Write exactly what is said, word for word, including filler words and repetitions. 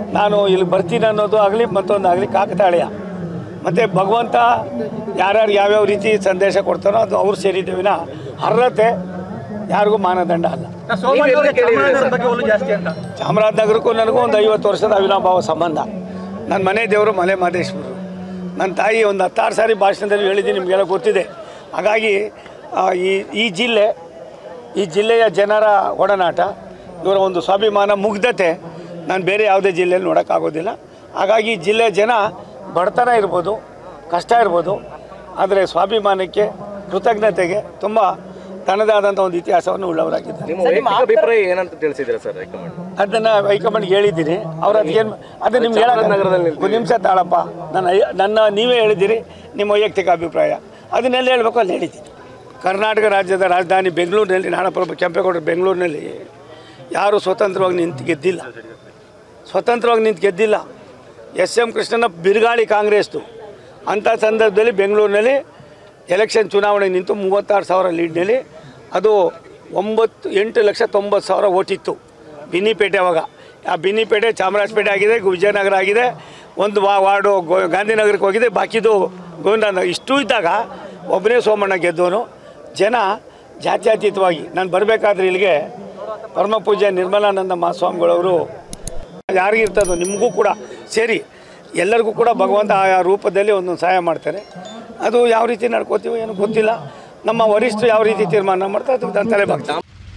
ನಾನು ಇಲ್ಲಿ ಬರ್ತೀನಿ ಅನ್ನೋದು ಆಗಲಿ ಮತ್ತೊಂದು ಆಗಲಿ ಕಾಕತಾಳೀಯ. ಮತ್ತು ಭಗವಂತ ಯಾರ್ಯಾರು ಯಾವ್ಯಾವ ರೀತಿ ಸಂದೇಶ ಕೊಡ್ತಾರೋ ಅದು ಅವ್ರು ಸೇರಿದ್ದೇವಿನ ಅರ್ಹತೆ ಯಾರಿಗೂ ಮಾನದಂಡ ಅಲ್ಲ. ಚಾಮರಾಜನಗರಕ್ಕೂ ನನಗೂ ಒಂದು ಐವತ್ತು ವರ್ಷದ ಅವಿನಾಭಾವ ಸಂಬಂಧ. ನನ್ನ ಮನೆ ದೇವರು ಮಲೆ ಮಹದೇಶ್ವರರು. ನನ್ನ ತಾಯಿ ಒಂದು ಹತ್ತಾರು ಸಾರಿ ಭಾಷಣದಲ್ಲಿ ಹೇಳಿದ್ದೀನಿ, ನಿಮಗೆಲ್ಲ ಗೊತ್ತಿದೆ. ಹಾಗಾಗಿ ಈ ಈ ಜಿಲ್ಲೆ ಈ ಜಿಲ್ಲೆಯ ಜನರ ಒಡನಾಟ, ಇವರ ಒಂದು ಸ್ವಾಭಿಮಾನ, ಮುಗ್ಧತೆ ನಾನು ಬೇರೆ ಯಾವುದೇ ಜಿಲ್ಲೆಯಲ್ಲಿ ನೋಡೋಕ್ಕಾಗೋದಿಲ್ಲ. ಹಾಗಾಗಿ ಈ ಜಿಲ್ಲೆಯ ಜನ ಬಡತನ ಇರ್ಬೋದು, ಕಷ್ಟ ಇರ್ಬೋದು, ಆದರೆ ಸ್ವಾಭಿಮಾನಕ್ಕೆ, ಕೃತಜ್ಞತೆಗೆ ತುಂಬ ತನ್ನದಾದಂಥ ಒಂದು ಇತಿಹಾಸವನ್ನು ಉಳ್ಳವರಾಗಿದ್ದಾರೆ. ಅಭಿಪ್ರಾಯ ಏನಂತ ತಿಳಿಸಿದ್ದೀರಾ ಸರ್ ಹೈಕಮಾಂಡ್? ಅದನ್ನು ಹೈಕಮಾಂಡ್ಗೆ ಹೇಳಿದ್ದೀನಿ. ಅವ್ರು ಅದಕ್ಕೇನು ಅದು ನಿಮ್ಗೆ ಹೇಳೋದು ಒಂದು ನಿಮಿಷ ತಾಳಪ್ಪ. ನನ್ನ ನನ್ನ ನೀವೇ ಹೇಳಿದ್ದೀರಿ ನಿಮ್ಮ ವೈಯಕ್ತಿಕ ಅಭಿಪ್ರಾಯ, ಅದನ್ನೆಲ್ಲ ಹೇಳಬೇಕು ಅಲ್ಲಿ ಹೇಳಿದ್ದೀನಿ. ಕರ್ನಾಟಕ ರಾಜ್ಯದ ರಾಜಧಾನಿ ಬೆಂಗಳೂರಿನಲ್ಲಿ, ನಾಡಪ್ರಭು ಕೆಂಪೇಗೌಡರು ಬೆಂಗಳೂರಿನಲ್ಲಿ ಯಾರೂ ಸ್ವತಂತ್ರವಾಗಿ ನಿಂತು ಗೆದ್ದಿಲ್ಲ. ಸ್ವತಂತ್ರವಾಗಿ ನಿಂತು ಗೆದ್ದಿಲ್ಲ. ಎಸ್ ಎಂ ಕೃಷ್ಣನ ಬಿರುಗಾಳಿ ಕಾಂಗ್ರೆಸ್ದು. ಅಂಥ ಸಂದರ್ಭದಲ್ಲಿ ಬೆಂಗಳೂರಿನಲ್ಲಿ ಎಲೆಕ್ಷನ್ ಚುನಾವಣೆ ನಿಂತು ಮೂವತ್ತಾರು ಸಾವಿರ ಲೀಡ್ನಲ್ಲಿ ಅದು ಒಂಬತ್ತು ಎಂಟು ಲಕ್ಷ ತೊಂಬತ್ತು ಸಾವಿರ ಓಟಿತ್ತು ಬಿನ್ನಿಪೇಟೆ. ಅವಾಗ ಆ ಬಿನ್ನಿಪೇಟೆ ಚಾಮರಾಜಪೇಟೆ ಆಗಿದೆ, ವಿಜಯನಗರ ಆಗಿದೆ, ಒಂದು ವಾ ವಾರ್ಡು ಗೋ ಗಾಂಧಿನಗರಕ್ಕೆ ಹೋಗಿದೆ, ಬಾಕಿದು ಗೋವಿಂದ. ಇಷ್ಟು ಇದ್ದಾಗ ಒಬ್ಬನೇ ಸೋಮಣ್ಣ ಗೆದ್ದವನು. ಜನ ಜಾತ್ಯತೀತವಾಗಿ ನಾನು ಬರಬೇಕಾದ್ರೆ ಇಲ್ಲಿಗೆ ಪರಮ ಪೂಜ್ಯ ನಿರ್ಮಲಾನಂದ ಮಹಾಸ್ವಾಮಿಗಳವರು ಯಾರಿಗಿರ್ತದೋ ನಿಮಗೂ ಕೂಡ ಸೇರಿ ಎಲ್ಲರಿಗೂ ಕೂಡ ಭಗವಂತ ಆಯಾ ರೂಪದಲ್ಲಿ ಒಂದೊಂದು ಸಹಾಯ ಮಾಡ್ತಾರೆ. ಅದು ಯಾವ ರೀತಿ ನಡ್ಕೋತೀವೋ ಏನೋ ಗೊತ್ತಿಲ್ಲ. ನಮ್ಮ ವರಿಷ್ಠರು ಯಾವ ರೀತಿ ತೀರ್ಮಾನ ಮಾಡ್ತಾರೆ ಅದಕ್ಕೆ ತಲೆ ಬಾಗ್ತಾರೆ.